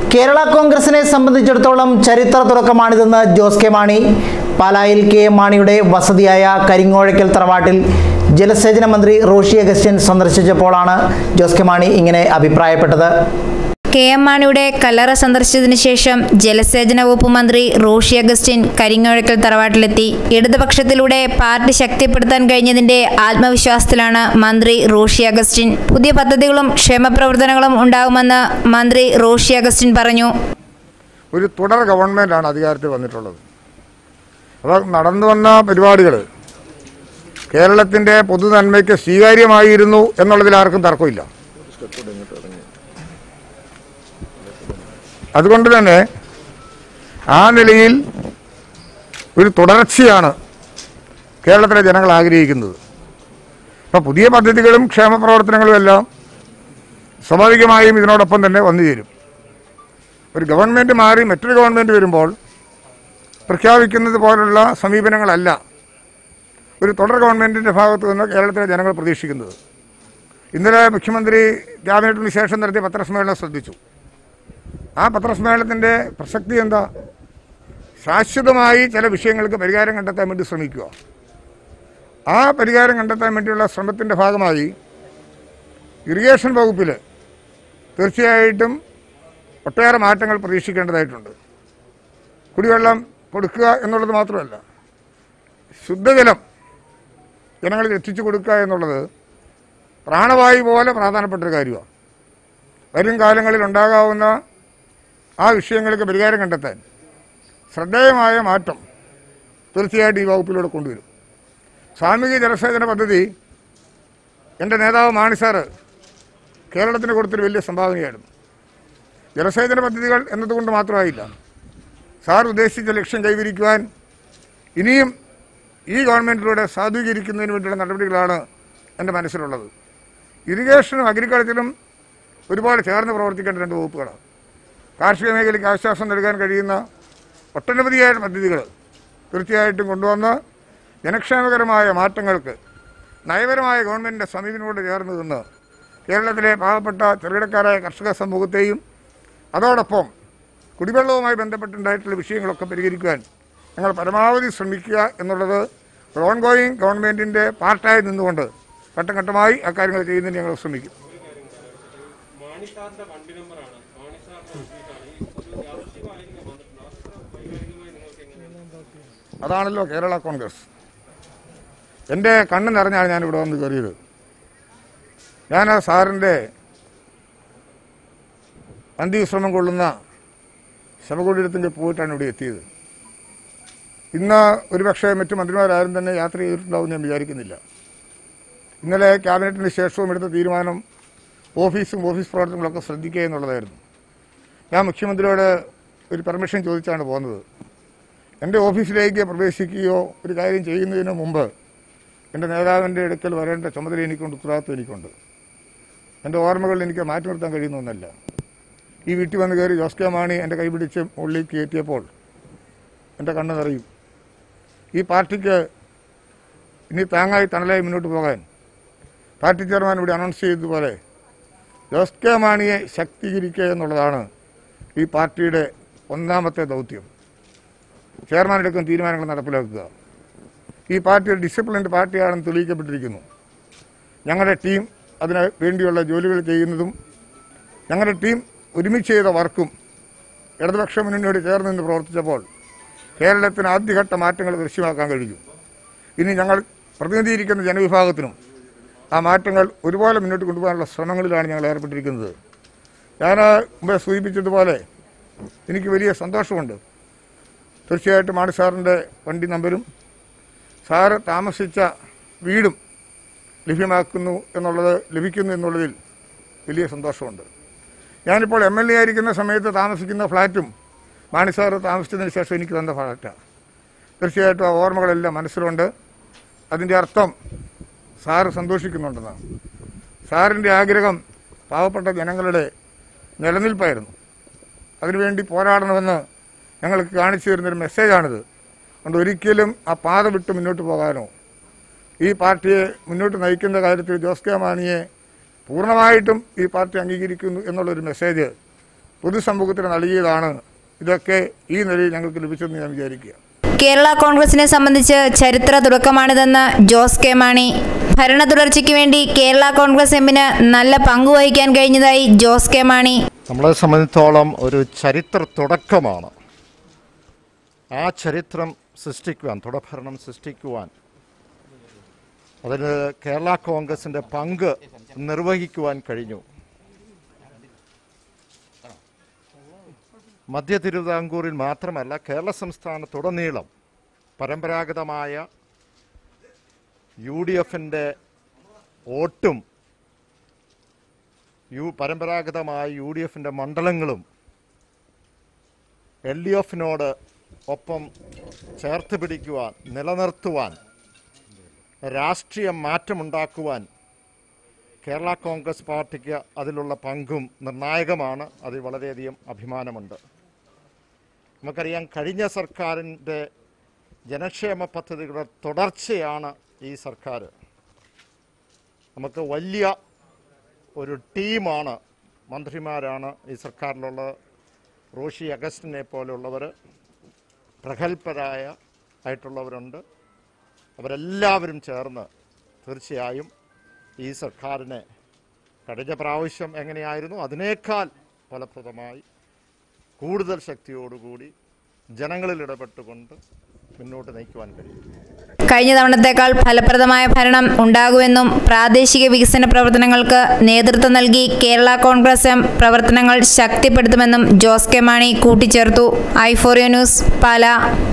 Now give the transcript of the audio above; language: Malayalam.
കേരള കോൺഗ്രസിനെ സംബന്ധിച്ചിടത്തോളം ചരിത്ര തുടക്കമാണിതെന്ന് ജോസ് കെ മാണി. പാലായിൽ കെ എം മാണിയുടെ വസതിയായ കരിങ്ങോഴയ്ക്കൽ തറവാട്ടിൽ ജലസേചന മന്ത്രി റോഷി അഗസ്റ്റിൻ സന്ദർശിച്ചപ്പോഴാണ് ജോസ് കെ മാണി ഇങ്ങനെ അഭിപ്രായപ്പെട്ടത്. കെ എം മാണിയുടെ കല്ലറ സന്ദർശിച്ചതിനു ശേഷം ജലസേചന വകുപ്പ് മന്ത്രി റോഷി അഗസ്റ്റിൻ കരിങ്ങോഴയ്ക്കൽ തറവാട്ടിലെത്തി. ഇടതുപക്ഷത്തിലൂടെ പാർട്ടി ശക്തിപ്പെടുത്താൻ കഴിഞ്ഞതിന്റെ ആത്മവിശ്വാസത്തിലാണ് മന്ത്രി റോഷി അഗസ്റ്റിൻ. പുതിയ പദ്ധതികളും ക്ഷേമപ്രവർത്തനങ്ങളും ഉണ്ടാകുമെന്ന് മന്ത്രി റോഷി അഗസ്റ്റിൻ പറഞ്ഞു. ഒരു തുടർ ഗവൺമെന്റാണ് അധികാരത്തിൽ വന്നിട്ടുള്ളത്. അപ്പോൾ നടന്നു വന്ന പരിപാടികൾ കേരളത്തിന്റെ പൊതുനന്മയ്ക്ക് സ്വീകാര്യമായിരുന്നു എന്നുള്ളതിൽ ആർക്കും തർക്കമില്ല. അതുകൊണ്ട് തന്നെ ആ നിലയിൽ ഒരു തുടർച്ചയാണ് കേരളത്തിലെ ജനങ്ങൾ ആഗ്രഹിക്കുന്നത്. അപ്പോൾ പുതിയ പദ്ധതികളും ക്ഷേമ പ്രവർത്തനങ്ങളും എല്ലാം സ്വാഭാവികമായും ഇതിനോടൊപ്പം തന്നെ വന്നു ചേരും. ഒരു ഗവൺമെൻറ് മാറി മറ്റൊരു ഗവൺമെൻറ് വരുമ്പോൾ പ്രഖ്യാപിക്കുന്നത് പോലുള്ള സമീപനങ്ങളല്ല ഒരു തുടർ ഗവൺമെൻറ്റിൻ്റെ ഭാഗത്തു നിന്ന് കേരളത്തിലെ ജനങ്ങൾ പ്രതീക്ഷിക്കുന്നത്. ഇന്നലെ മുഖ്യമന്ത്രി ക്യാബിനറ്റിന് ശേഷം നടത്തിയ പത്രസമ്മേളനം ശ്രദ്ധിച്ചു. ആ പത്രസമ്മേളനത്തിൻ്റെ പ്രസക്തി എന്താ? ശാശ്വതമായി ചില വിഷയങ്ങൾക്ക് പരിഹാരം കണ്ടെത്താൻ വേണ്ടി ശ്രമിക്കുക. ആ പരിഹാരം കണ്ടെത്താൻ വേണ്ടിയുള്ള ശ്രമത്തിൻ്റെ ഭാഗമായി ഇറിഗേഷൻ വകുപ്പിൽ തീർച്ചയായിട്ടും ഒട്ടേറെ മാറ്റങ്ങൾ പ്രതീക്ഷിക്കേണ്ടതായിട്ടുണ്ട്. കുടിവെള്ളം കൊടുക്കുക എന്നുള്ളത് മാത്രമല്ല, ശുദ്ധജലം ജനങ്ങളിൽ എത്തിച്ചു കൊടുക്കുക എന്നുള്ളത് പ്രാണവായു പോലെ പ്രധാനപ്പെട്ടൊരു കാര്യമാണ്. വരും കാലങ്ങളിൽ ഉണ്ടാകാവുന്ന ആ വിഷയങ്ങൾക്ക് പരിഹാരം കണ്ടെത്താൻ ശ്രദ്ധേയമായ മാറ്റം തീർച്ചയായിട്ടും ഈ വകുപ്പിലൂടെ കൊണ്ടുവരും. സാമൂഹിക ജലസേചന പദ്ധതി എൻ്റെ നേതാവ് മാണി സാറ് കേരളത്തിന് കൊടുത്തൊരു വലിയ സംഭാവനയായിരുന്നു. ജലസേചന പദ്ധതികൾ എന്നതുകൊണ്ട് മാത്രമായില്ല, സാർ ഉദ്ദേശിച്ച ലക്ഷ്യം കൈവരിക്കുവാൻ ഇനിയും ഈ ഗവൺമെൻറ്റിലൂടെ സാധൂകരിക്കുന്നതിന് വേണ്ടിയുള്ള നടപടികളാണ് എൻ്റെ മനസ്സിലുള്ളത്. ഇറിഗേഷനും അഗ്രികൾച്ചറും ഒരുപാട് ചേർന്ന് പ്രവർത്തിക്കേണ്ട രണ്ട് വകുപ്പുകളാണ്. കാർഷിക മേഖലയ്ക്ക് ആശ്വാസം നൽകാൻ കഴിയുന്ന ഒട്ടനവധിയായ പദ്ധതികൾ തീർച്ചയായിട്ടും കൊണ്ടുവന്ന് ജനക്ഷേമകരമായ മാറ്റങ്ങൾക്ക് നയപരമായ ഗവൺമെൻറ്റിൻ്റെ സമീപനത്തോട് ചേർന്ന് നിന്ന് കേരളത്തിലെ പാവപ്പെട്ട ചെറുകിടക്കാരായ കർഷക സമൂഹത്തെയും അതോടൊപ്പം കുടിവെള്ളവുമായി ബന്ധപ്പെട്ടുണ്ടായിട്ടുള്ള വിഷയങ്ങളൊക്കെ പരിഹരിക്കുവാൻ ഞങ്ങൾ പരമാവധി ശ്രമിക്കുക എന്നുള്ളത് ഓൺഗോയിങ് ഗവൺമെൻറ്റിൻ്റെ പാർട്ടായി നിന്നുകൊണ്ട് ഘട്ടം ഘട്ടമായി അക്കാര്യങ്ങൾ ചെയ്യുന്നതിന് ഞങ്ങൾ ശ്രമിക്കും. അതാണല്ലോ കേരള കോൺഗ്രസ്. എൻ്റെ കണ്ണ് നിറഞ്ഞാണ് ഞാനിവിടെ വന്ന് കയറിയത്. ഞാൻ ആ സാറിൻ്റെ അന്ത്യവിശ്രമം കൊള്ളുന്ന ശവകുടീരത്തിൻ്റെ പോയിട്ടാണ് ഇവിടെ എത്തിയത്. ഇന്ന് ഒരുപക്ഷെ മറ്റു മന്ത്രിമാരാരും തന്നെ യാത്ര ചെയ്തിട്ടുണ്ടാവും ഞാൻ വിചാരിക്കുന്നില്ല. ഇന്നലെ ക്യാബിനറ്റിന് ശേഷവും എടുത്ത തീരുമാനം ഓഫീസും ഓഫീസ് പ്രവർത്തനങ്ങളൊക്കെ ശ്രദ്ധിക്കുക എന്നുള്ളതായിരുന്നു. ഞാൻ മുഖ്യമന്ത്രിയോട് ഒരു പെർമിഷൻ ചോദിച്ചാണ് പോകുന്നത്. എൻ്റെ ഓഫീസിലേക്ക് പ്രവേശിക്കുകയോ ഒരു കാര്യം ചെയ്യുന്നതിന് മുമ്പ് എൻ്റെ നേതാവിൻ്റെ അടുക്കൽ വരേണ്ട ചുമതല എനിക്കുണ്ട്, ഉത്തരവാദിത്വം എനിക്കുണ്ട്. എൻ്റെ ഓർമ്മകൾ എനിക്ക് മാറ്റി നിർത്താൻ കഴിയുന്ന ഒന്നല്ല. ഈ വീട്ടിൽ വന്ന് കയറി ജോസ് കെ മാണി എൻ്റെ കൈപിടിച്ച് മുകളിലേക്ക് കയറ്റിയപ്പോൾ എൻ്റെ കണ്ണ് നിറയും. ഈ പാർട്ടിക്ക് ഇനി താങ്ങായി തണലായി മുന്നോട്ട് പോകാൻ പാർട്ടി ചെയർമാൻ ഇവിടെ അനൗൺസ് ചെയ്തതുപോലെ ജോസ് കെ മാണിയെ ശക്തീകരിക്കുക എന്നുള്ളതാണ് ഈ പാർട്ടിയുടെ ഒന്നാമത്തെ ദൗത്യം. ചെയർമാൻ എടുക്കുന്ന തീരുമാനങ്ങൾ നടപ്പിലാക്കുക. ഈ പാർട്ടി ഒരു ഡിസിപ്ലിൻഡ് പാർട്ടിയാണെന്ന് തെളിയിക്കപ്പെട്ടിരിക്കുന്നു. ഞങ്ങളുടെ ടീം അതിന് വേണ്ടിയുള്ള ജോലികൾ ചെയ്യുന്നതും ഞങ്ങളുടെ ടീം ഒരുമിച്ച് ചെയ്ത വർക്കും ഇടതുപക്ഷ മുന്നണിയോട് ചേർന്ന് നിന്ന് പ്രവർത്തിച്ചപ്പോൾ കേരളത്തിന് ആദ്യഘട്ട മാറ്റങ്ങൾ ദൃശ്യമാക്കാൻ കഴിഞ്ഞു. ഇനി ഞങ്ങൾ പ്രതിനിധീകരിക്കുന്ന ജനവിഭാഗത്തിനും ആ മാറ്റങ്ങൾ ഒരുപോലെ മുന്നോട്ട് കൊണ്ടുപോകാനുള്ള ശ്രമങ്ങളിലാണ് ഞങ്ങൾ ഏർപ്പെട്ടിരിക്കുന്നത്. ഞാൻ മുമ്പേ സൂചിപ്പിച്ചതുപോലെ എനിക്ക് വലിയ സന്തോഷമുണ്ട്. തീർച്ചയായിട്ടും മാണി സാറിൻ്റെ വണ്ടി നമ്പരും സാറ് താമസിച്ച വീടും ലഭിക്കുന്നു എന്നുള്ളതിൽ വലിയ സന്തോഷമുണ്ട്. ഞാനിപ്പോൾ MLA ആയിരിക്കുന്ന സമയത്ത് താമസിക്കുന്ന ഫ്ലാറ്റും മാണി സാറ് താമസിച്ചതിന് ശേഷം എനിക്ക് തന്ന ഫ്ലാറ്റാണ്. തീർച്ചയായിട്ടും ആ ഓർമ്മകളെല്ലാം മനസ്സിലുണ്ട്. അതിൻ്റെ അർത്ഥം സാറ് സന്തോഷിക്കുന്നുണ്ടെന്നാണ്. സാറിൻ്റെ ആഗ്രഹം പാവപ്പെട്ട ജനങ്ങളുടെ നിലനിൽപ്പായിരുന്നു. അതിനുവേണ്ടി പോരാടണമെന്ന് ഞങ്ങൾക്ക് കാണിച്ചു തരുന്നൊരു മെസ്സേജാണിത്. അതുകൊണ്ട് ഒരിക്കലും ആ പാത വിട്ട് മുന്നോട്ട് പോകാനോ ഈ പാർട്ടിയെ മുന്നോട്ട് നയിക്കുന്ന കാര്യത്തിൽ ജോസ് കെ മാണിയെ പൂർണ്ണമായിട്ടും ഈ പാർട്ടി അംഗീകരിക്കുന്നു എന്നുള്ളൊരു മെസ്സേജ് പൊതുസമൂഹത്തിന് നൽകിയതാണ്. ഇതൊക്കെ ഈ നിലയിൽ ഞങ്ങൾക്ക് ലഭിച്ചെന്ന് ഞാൻ വിചാരിക്കുക. കേരള കോൺഗ്രസിനെ സംബന്ധിച്ച് ചരിത്ര തുടക്കമാണിതെന്ന് ജോസ് കെ മാണി. ഭരണ തുടർച്ചയ്ക്ക് വേണ്ടി കേരള കോൺഗ്രസ് എമ്മിന് നല്ല പങ്കുവഹിക്കാൻ കഴിഞ്ഞതായി ജോസ് കെ മാണി. നമ്മളെ സംബന്ധിച്ചോളം ഒരു ചരിത്ര തുടക്കമാണ്. ആ ചരിത്രം സൃഷ്ടിക്കുവാൻ, തുടർഭരണം സൃഷ്ടിക്കുവാൻ, അതിന് കേരള കോൺഗ്രസിൻ്റെ പങ്ക് നിർവഹിക്കുവാൻ കഴിഞ്ഞു. മധ്യ തിരുവിതാംകൂറിൽ മാത്രമല്ല, കേരള സംസ്ഥാനത്തുടനീളം പരമ്പരാഗതമായ UDFൻ്റെ വോട്ടും പരമ്പരാഗതമായ UDFൻ്റെ മണ്ഡലങ്ങളും LDFനോട് ഒപ്പം ചേർത്ത് പിടിക്കുവാൻ, നിലനിർത്തുവാൻ, രാഷ്ട്രീയ മാറ്റമുണ്ടാക്കുവാൻ കേരള കോൺഗ്രസ് പാർട്ടിക്ക് അതിലുള്ള പങ്കും നിർണായകമാണ്. അതിൽ വളരെയധികം അഭിമാനമുണ്ട്. നമുക്കറിയാം, കഴിഞ്ഞ സർക്കാരിൻ്റെ ജനക്ഷേമ പദ്ധതികളുടെ തുടർച്ചയാണ് ഈ സർക്കാർ. നമുക്ക് വലിയ ഒരു ടീമാണ്, മന്ത്രിമാരാണ് ഈ സർക്കാരിലുള്ള. റോഷി അഗസ്റ്റിനെ പോലെയുള്ളവർ പ്രഗത്ഭരായിട്ടുള്ളവരുണ്ട്. അവരെല്ലാവരും ചേർന്ന് തീർച്ചയായും ഈ സർക്കാരിനെ കഴിഞ്ഞ പ്രാവശ്യം എങ്ങനെയായിരുന്നു അതിനേക്കാൾ ഫലപ്രദമായി കൂടുതൽ ശക്തിയോടുകൂടി ജനങ്ങളിൽ ഇടപെട്ടുകൊണ്ട് മുന്നോട്ട് നയിക്കുവാൻ കഴിയും. കഴിഞ്ഞ തവണത്തേക്കാൾ ഫലപ്രദമായ ഭരണം ഉണ്ടാകുമെന്നും പ്രാദേശിക വികസന പ്രവർത്തനങ്ങൾക്ക് നേതൃത്വം നൽകി കേരള കോൺഗ്രസ് എം പ്രവർത്തനങ്ങൾ ശക്തിപ്പെടുത്തുമെന്നും ജോസ് കെ മാണി കൂട്ടിച്ചേർത്തു. i4U news, Pala.